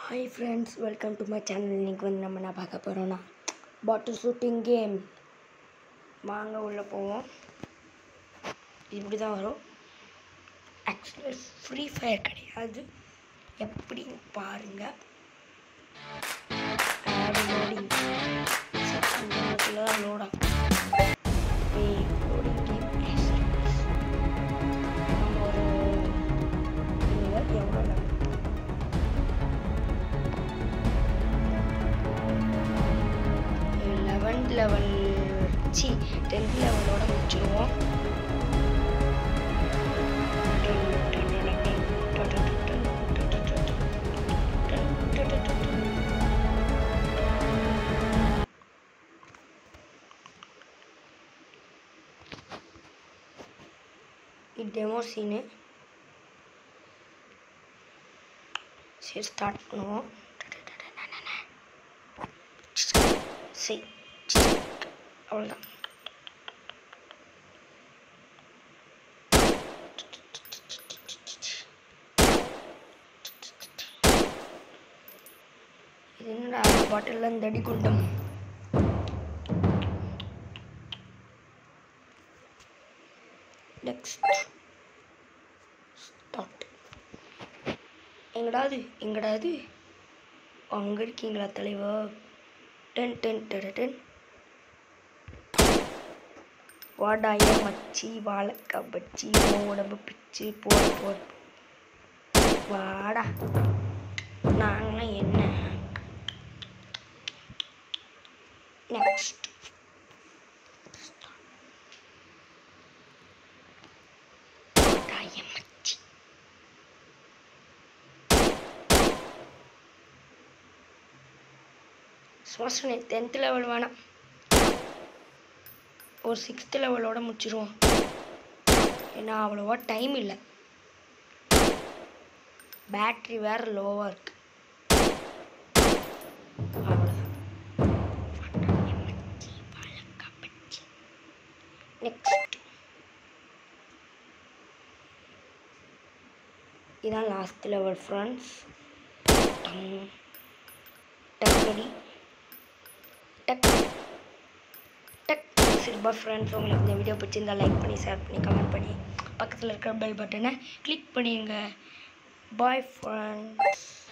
Hi friends, welcome to my channel. இன்னைக்கு வந்து நம்ம என்ன பார்க்க போறோம்னா பாட்டில் ஷூட்டிங் கேம். வாங்க உள்ள போவோம். இப்படி தான் வரும். ஆக்சுவலி ஃப்ரீ ஃபயர் கிடையாது. எப்படின்னு பாருங்க. ஆட் லோடிங் செக்ஷன்ல தான் லோட் ஆகும். லோடிங் கேம் நம்ம ஒரு எவ்வளோ லெவல் 10th லெவலோட முடிச்சிடுவோம். இது டெமோ சீனு. சரி ஸ்டார்ட் பண்ணுவோம். சரி அவ்வளோதான். இது என்னடா பாட்டில் இந்த அடி கொண்டோம். Next start. எங்கடாது அங்கே இருக்கீங்களா தலைவா? 10 வாடாய மச்சி வாழைக்கா பச்சி உடம்பு பிச்சு போட வாடா. நாங்களாம் என்ன நெக்ஸ்ட் வாடாய மச்சி சுவாசனை 10th லெவல் வேணாம், ஒரு 6th லெவலோட முடிச்சிருவோம். ஏன்னா அவ்வளோவா டைம் இல்லை, பேட்ரி வேற லோவாக இருக்கு. அவ்வளோதான். நெக்ஸ்ட் இதான் லாஸ்ட் லெவல் ஃப்ரெண்ட்ஸ். டக்கடி டக் டக். சிறுபா ஃப்ரெண்ட்ஸ், உங்களுக்கு இந்த வீடியோ பிடிச்சிருந்தா லைக் பண்ணி, ஷேர் பண்ணி, கமெண்ட் பண்ணி, பக்கத்தில் இருக்கிற பெல் பட்டனை கிளிக் பண்ணிடுங்க. Bye friends.